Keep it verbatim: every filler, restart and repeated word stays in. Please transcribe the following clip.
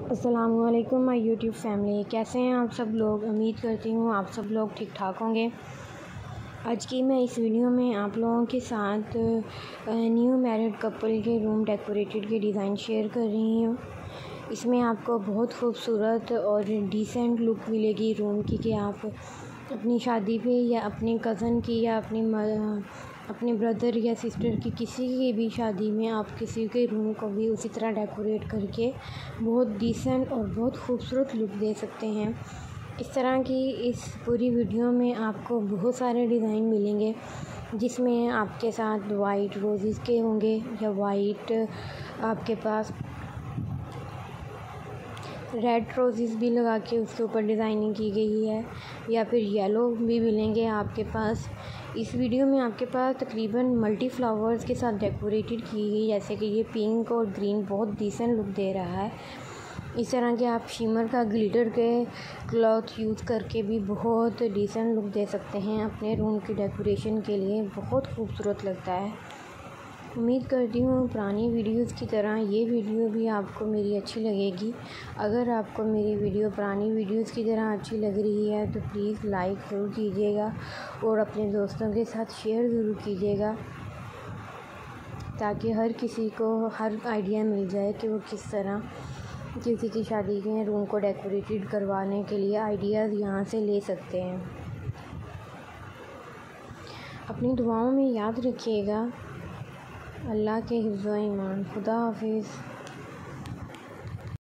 अस्सलामुअलैकुम my YouTube family, कैसे हैं आप सब लोग। उम्मीद करती हूँ आप सब लोग ठीक ठाक होंगे। आज की मैं इस वीडियो में आप लोगों के साथ न्यू मैरिड कपल के रूम डेकोरेटेड के डिज़ाइन शेयर कर रही हूँ। इसमें आपको बहुत खूबसूरत और डिसेंट लुक मिलेगी रूम की कि आप अपनी शादी पे या अपने कज़न की या अपनी अपने ब्रदर या सिस्टर की किसी की भी शादी में आप किसी के रूम को भी उसी तरह डेकोरेट करके बहुत डिसेंट और बहुत खूबसूरत लुक दे सकते हैं। इस तरह की इस पूरी वीडियो में आपको बहुत सारे डिज़ाइन मिलेंगे जिसमें आपके साथ वाइट रोज़ेस के होंगे या वाइट आपके पास रेड रोज़ेस भी लगा के उसके ऊपर डिज़ाइनिंग की गई है या फिर येलो भी मिलेंगे आपके पास। इस वीडियो में आपके पास तकरीबन मल्टी फ्लावर्स के साथ डेकोरेटेड की गई, जैसे कि ये पिंक और ग्रीन बहुत डिसेंट लुक दे रहा है। इस तरह के आप शिमर का ग्लिटर के क्लॉथ यूज़ करके भी बहुत डिसेंट लुक दे सकते हैं अपने रूम की डेकोरेशन के लिए, बहुत खूबसूरत लगता है। उम्मीद करती हूँ पुरानी वीडियोस की तरह ये वीडियो भी आपको मेरी अच्छी लगेगी। अगर आपको मेरी वीडियो पुरानी वीडियोस की तरह अच्छी लग रही है तो प्लीज़ लाइक ज़रूर कीजिएगा और अपने दोस्तों के साथ शेयर ज़रूर कीजिएगा ताकि हर किसी को हर आइडिया मिल जाए कि वो किस तरह किसी की शादी के रूम को डेकोरेटेड करवाने के लिए आइडियाज़ यहाँ से ले सकते हैं। अपनी दुआओं में याद रखिएगा। अल्लाह के हिफ्ज़ व ईमान। खुदा हाफिज़।